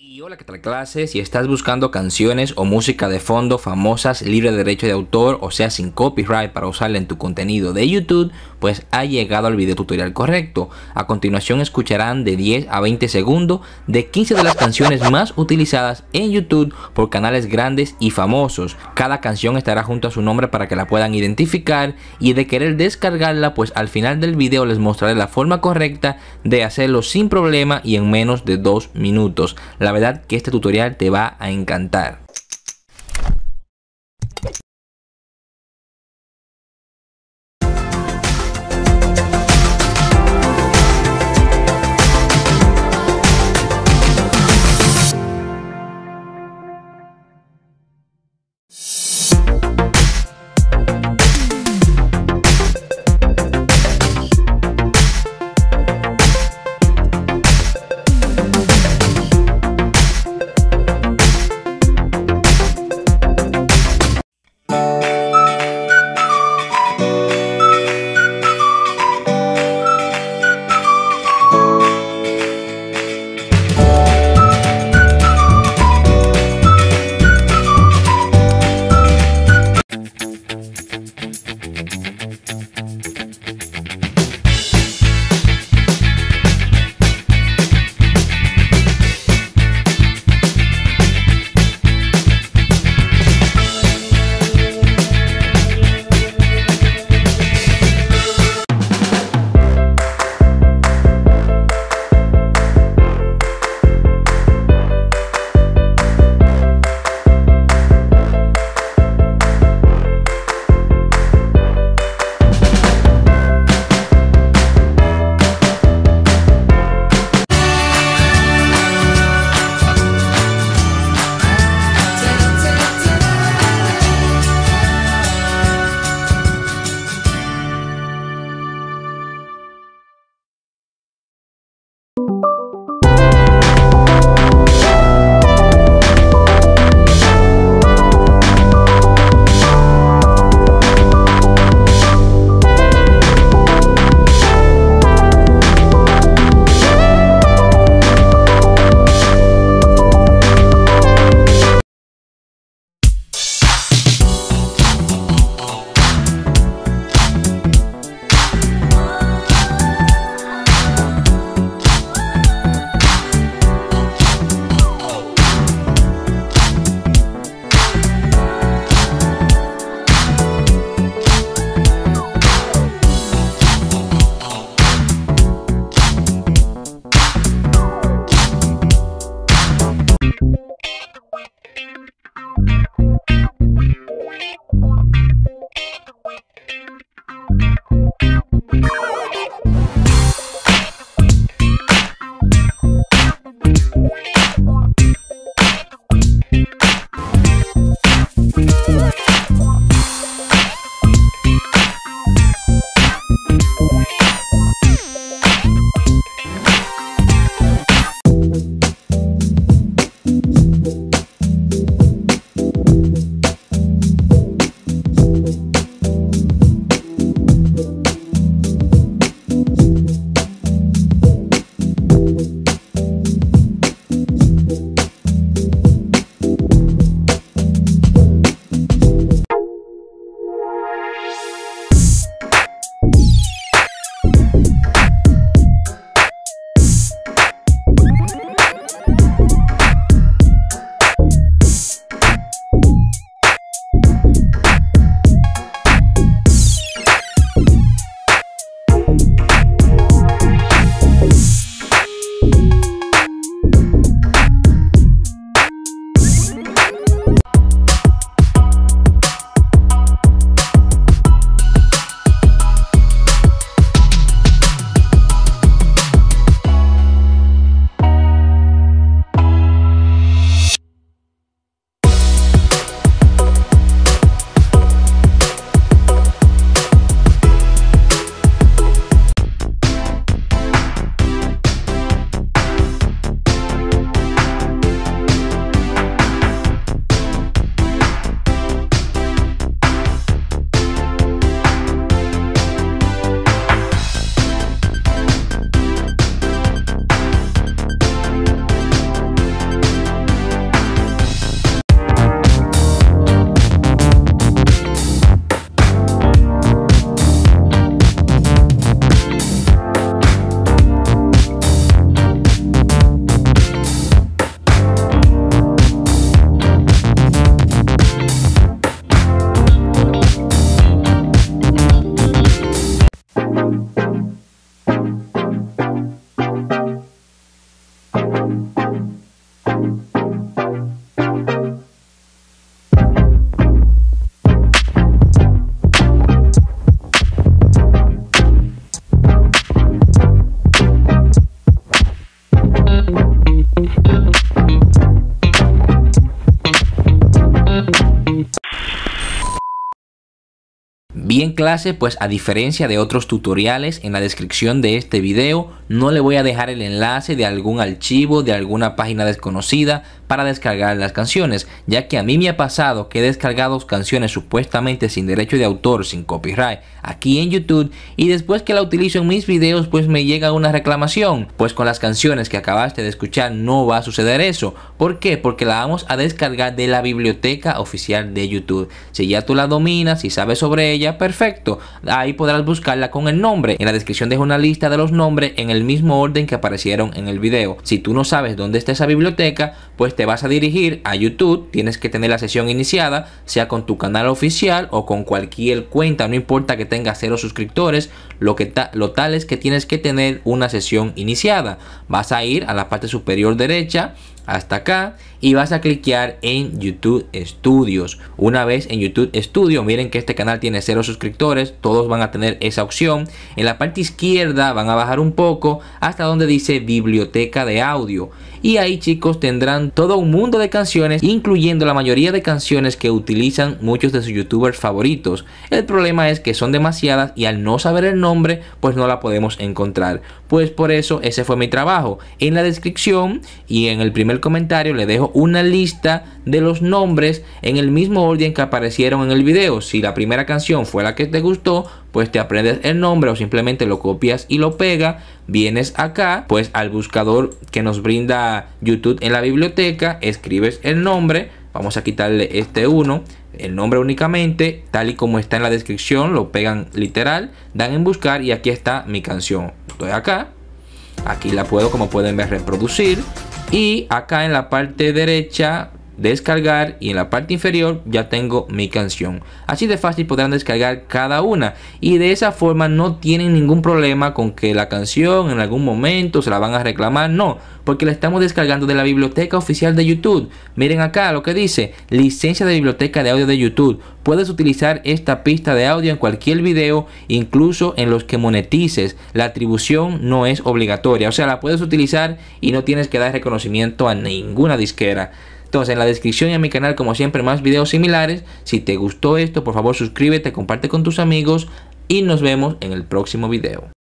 Y hola, ¿qué tal clase? Si estás buscando canciones o música de fondo famosas libre de derecho de autor, o sea sin copyright, para usarla en tu contenido de YouTube, pues ha llegado al video tutorial correcto. A continuación escucharán de 10 a 20 segundos de 15 de las canciones más utilizadas en YouTube por canales grandes y famosos. Cada canción estará junto a su nombre para que la puedan identificar, y de querer descargarla, pues al final del video les mostraré la forma correcta de hacerlo sin problema y en menos de 2 minutos. La verdad que este tutorial te va a encantar. Y en clase, pues a diferencia de otros tutoriales, en la descripción de este video no le voy a dejar el enlace de algún archivo de alguna página desconocida para descargar las canciones, ya que a mí me ha pasado que he descargado canciones supuestamente sin derecho de autor, sin copyright, aquí en YouTube, y después que la utilizo en mis videos pues me llega una reclamación. Pues con las canciones que acabaste de escuchar no va a suceder eso. ¿Por qué? Porque la vamos a descargar de la biblioteca oficial de YouTube. Si ya tú la dominas y sabes sobre ella, perfecto, ahí podrás buscarla con el nombre. En la descripción dejo una lista de los nombres en el mismo orden que aparecieron en el video. Si tú no sabes dónde está esa biblioteca, pues te vas a dirigir a YouTube, tienes que tener la sesión iniciada, sea con tu canal oficial o con cualquier cuenta, no importa que tengas 0 suscriptores, lo tal es que tienes que tener una sesión iniciada. Vas a ir a la parte superior derecha hasta acá y vas a cliquear en YouTube Studios. Una vez en YouTube Studio, miren que este canal tiene 0 suscriptores, todos van a tener esa opción. En la parte izquierda van a bajar un poco hasta donde dice biblioteca de audio, y ahí, chicos, tendrán todo un mundo de canciones, incluyendo la mayoría de canciones que utilizan muchos de sus youtubers favoritos. El problema es que son demasiadas y al no saber el nombre pues no la podemos encontrar. Pues por eso ese fue mi trabajo. En la descripción y en el primer comentario le dejo una lista de los nombres en el mismo orden que aparecieron en el video. Si la primera canción fue la que te gustó, pues te aprendes el nombre o simplemente lo copias y lo pegas. Vienes acá pues al buscador que nos brinda YouTube en la biblioteca, escribes el nombre, vamos a quitarle este uno, el nombre únicamente, tal y como está en la descripción, lo pegan literal, dan en buscar y aquí está mi canción. Estoy acá, aquí la puedo, como pueden ver, reproducir, y acá en la parte derecha descargar, y en la parte inferior ya tengo mi canción. Así de fácil podrán descargar cada una, y de esa forma no tienen ningún problema con que la canción en algún momento se la van a reclamar. No, porque la estamos descargando de la biblioteca oficial de YouTube. Miren acá lo que dice: licencia de biblioteca de audio de YouTube. Puedes utilizar esta pista de audio en cualquier video, incluso en los que monetices. La atribución no es obligatoria, o sea, la puedes utilizar y no tienes que dar reconocimiento a ninguna disquera. Entonces, en la descripción y en mi canal, como siempre, más videos similares. Si te gustó esto, por favor suscríbete, comparte con tus amigos y nos vemos en el próximo video.